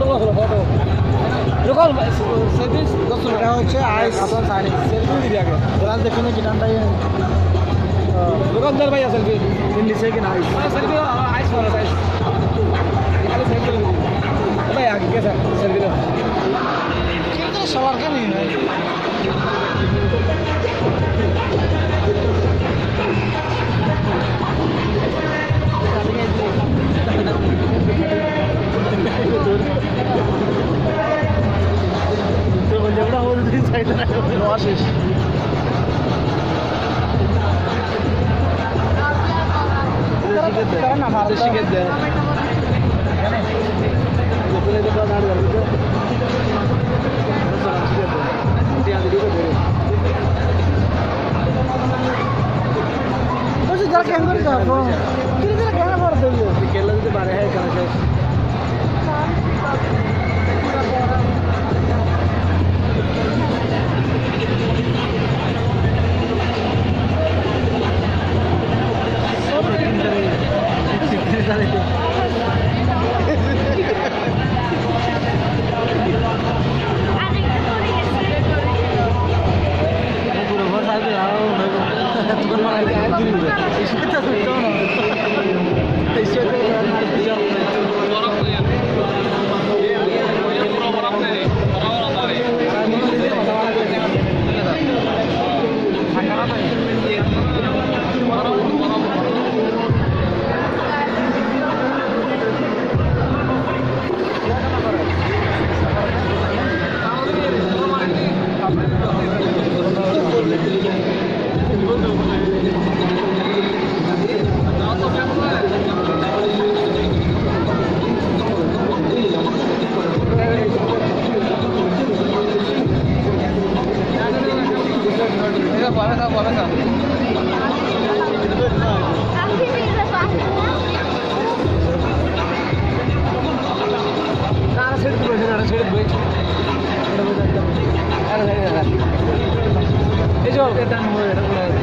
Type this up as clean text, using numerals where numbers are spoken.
photo রকল সেদিন এটা হচ্ছে আইস আপনার সাইড সেলফি দিবি আগে রাজ দেখুন কি ডান্ডাই রকল দর ভাই সেলফি দিল্লি से कि ना आइस सेल्फी आइस वाला आइस खाली सेल्फी भाई आगे कैसा सेल्फी लो कितना सवाल का नहीं है आशीष करना भारत के दे अपने तो नाड़ कर दो इंडिया दिल्ली को दे बस जरा कैमरा कर दो किधर जरा कैमरा कर दो केला के बारे है कहां এই যে